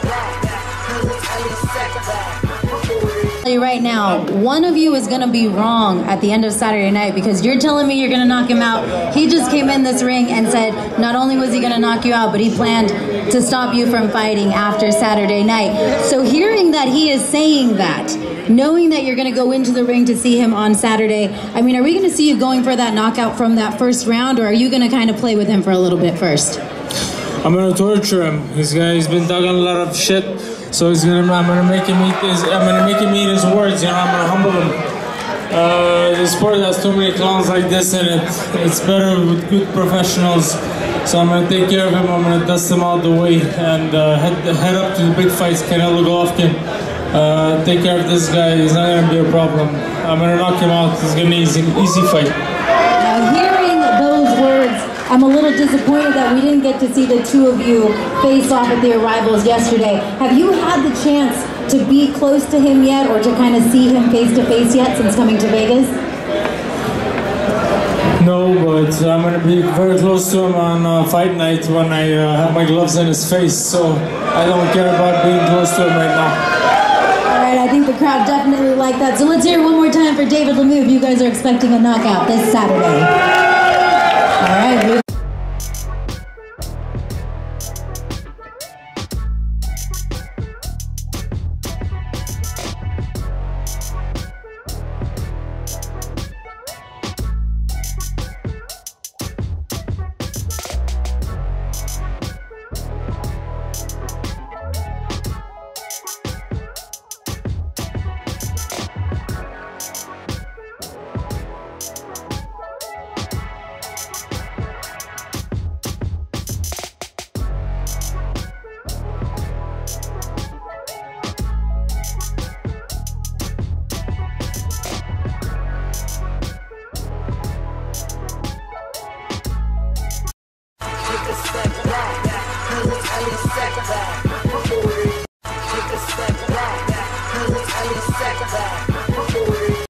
Right now, one of you is going to be wrong at the end of Saturday night because you're telling me you're going to knock him out. He just came in this ring and said not only was he going to knock you out, but he planned to stop you from fighting after Saturday night. So hearing that he is saying that, knowing that you're going to go into the ring to see him on Saturday, I mean, are we going to see you going for that knockout from that first round, or are you going to kind of play with him for a little bit first? I'm going to torture him. He's been talking a lot of shit. So I'm gonna make him eat his words. You know, I'm gonna humble him. The sport has too many clowns like this in it. It's better with good professionals. So I'm gonna take care of him. I'm gonna dust him out the way and head up to the big fights. Canelo Golovkin. Take care of this guy. He's not gonna be a problem. I'm gonna knock him out. It's gonna be an easy fight. Now, hearing those words, I'm a little disappointed that we didn't get to see the two of you face off at the arrivals yesterday. Have you had the chance to be close to him yet, or to kind of see him face to face yet since coming to Vegas? No, but I'm going to be very close to him on fight night when I have my gloves in his face, so I don't care about being close to him right now. All right, I think the crowd definitely like that. So let's hear it one more time for David Lemieux if you guys are expecting a knockout this Saturday. All right,